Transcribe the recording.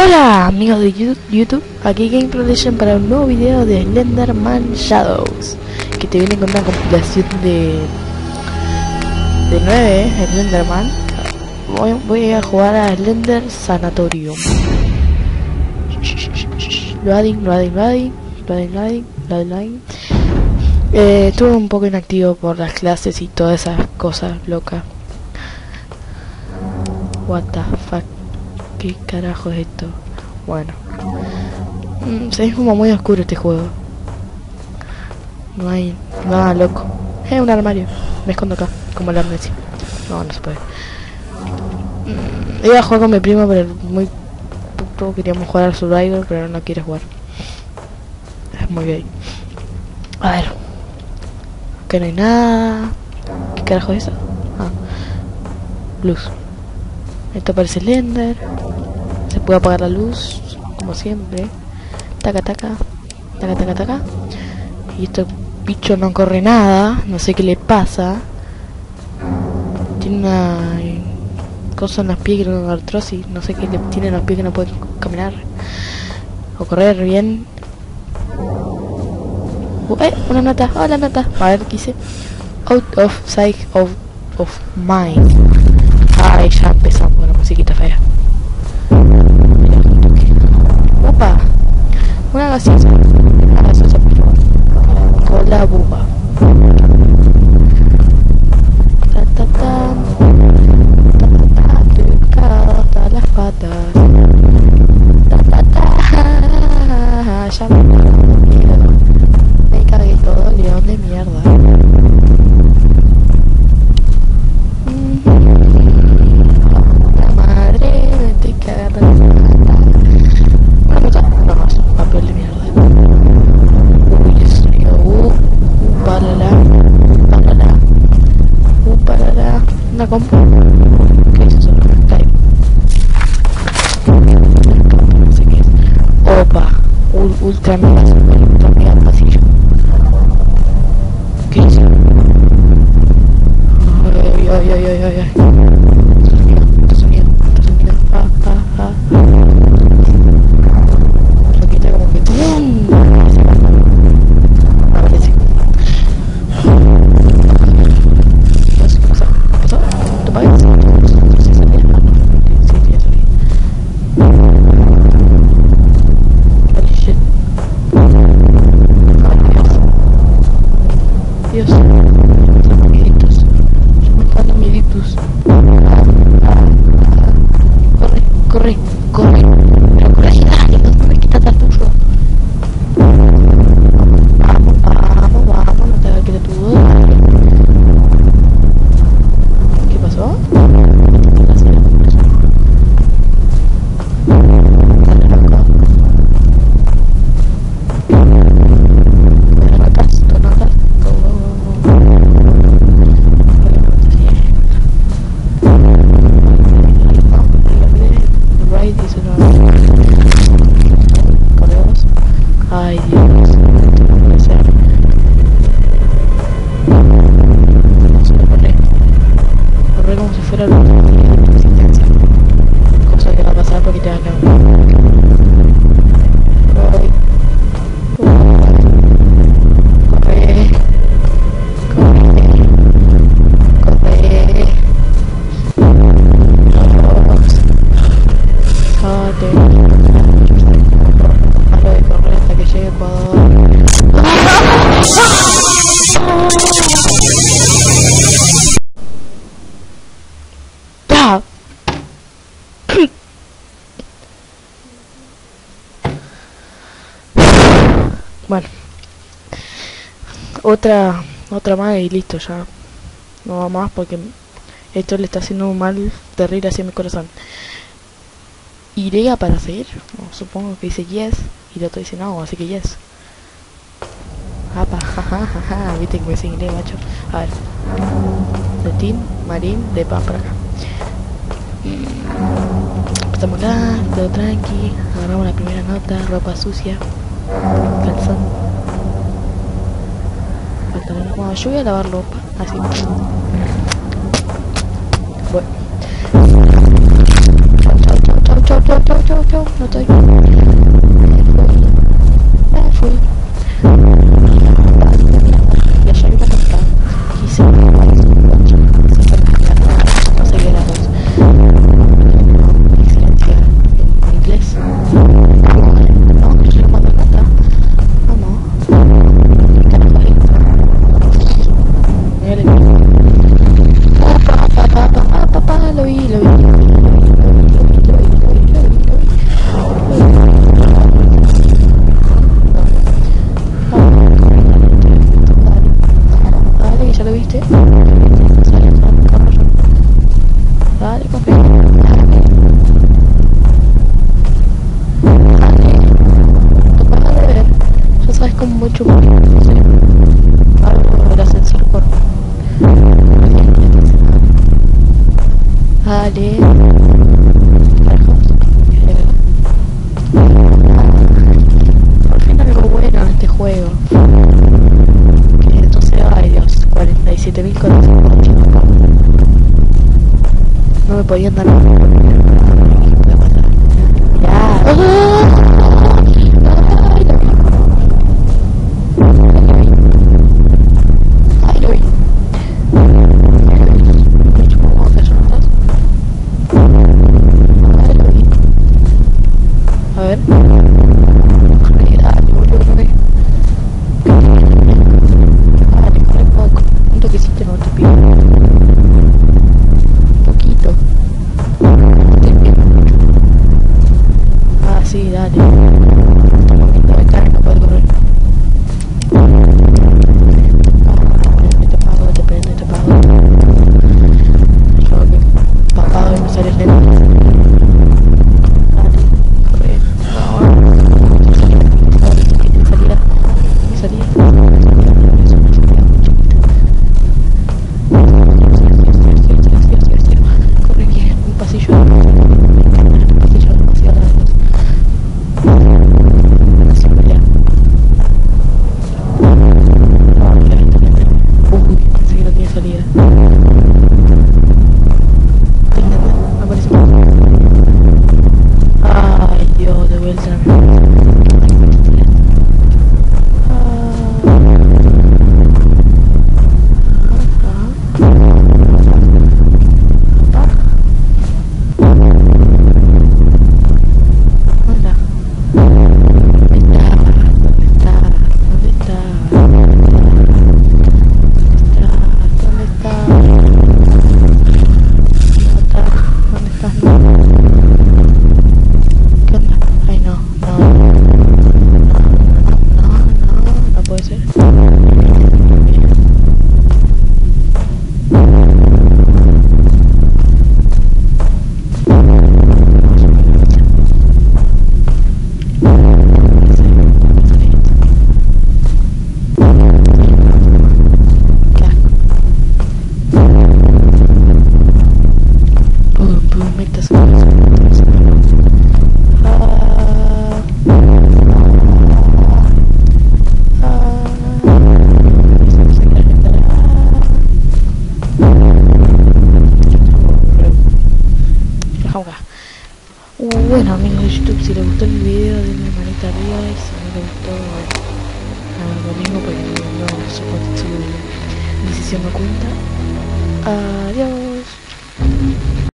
Hola amigos de YouTube, aquí Game Production para un nuevo video de Slenderman Shadows, que te viene con una compilación de 9 Slenderman. Voy a jugar a Slender Sanatorium. Loading. Estuve un poco inactivo por las clases y todas esas cosas locas. What the fuck, ¿qué carajo es esto? Bueno, se ve como muy oscuro este juego. No hay nada loco. Un armario. Me escondo acá, como la amnesia. No se puede. Iba a jugar con mi primo, pero muy puto queríamos jugar al Survivor, pero no quiere jugar. Es muy gay. A ver. Acá no hay nada. ¿Qué carajo es eso? Luz. Esto parece Slender. Se puede apagar la luz, como siempre. Taca. Y este bicho no corre nada. No sé qué le pasa. Tiene una cosa en los pies, que no artrosis. No sé qué le tiene en los pies, que no puede caminar o correr bien. Una nota. Hola, nota. A ver, ¿qué hice? Out of sight of mind. Ay, ya empezamos con la musiquita fea. Opa, una gaseosa. Por favor. Con la buba. Tocada las patas. Ya me cagué todo, león de mierda. Una compu. ¿Qué es eso? Cae. No sé qué es. Opa. Ultra mega pasillo. ¿Qué es eso? Ay. Sonido. Lo quita como que aparece. Dios, me están dando mieditos. Corre. Pero corre, dale, no me quitas tan tuyo. Vamos, no te hagas que te tuvo. ¿Qué pasó? Ay, Dios, esto no puede ser. Corre como si fuera la última existencia. Cosa que va a pasar porque te vas a caer. Bueno, otra más y listo, ya no va más porque esto le está haciendo un mal terrible hacia mi corazón. ¿Iré para seguir? No, supongo que dice yes y el otro dice no, así que yes. Jaja, viste que me dice inglés, macho. A ver, de Team Marín de pan para acá. Estamos acá, todo tranqui. Agarramos la primera nota, ropa sucia, calzón, pantalones. Bueno, yo voy a lavar ropa, así. Bueno, chau, no estoy. Fui. Y allá hay una puerta. Quise no sé qué era dos. Excelencia en inglés. No, que yo le mando plata. Vamos. ¿Qué carajo es esto? Mira, le vi. Papá, lo vi. Dale, que ya lo viste. Dale, corre. Toca de ver. Ya sabes cómo voy chupando. Algo del ascensor por. Dale. Por fin algo bueno en este juego. Que esto sea, ay Dios, 47.000 corazones. No me podían dar más. Ya. Ay, lo vi. Me chupó como que son estas. Ay, lo vi. A ver. Corre, dale, boludo, corre. Dale, corre poco. Un toquecito no te pido. Un poquito. Ah, sí, dale. Está moviendo de cara, no puede correr. Te pago. Yo que papá me sale lento. Dale, corre. Mi salida. Corre bien, un pasillo. Un pasillo demasiado largo. Uy, pensé que no tenía salida. Me parece mal. Ay, Dios, de vuelta. Bueno amigos de YouTube, si les gustó el video denle manita arriba y si no les gustó, bueno, lo mismo porque no su decisión no cuenta. Adiós.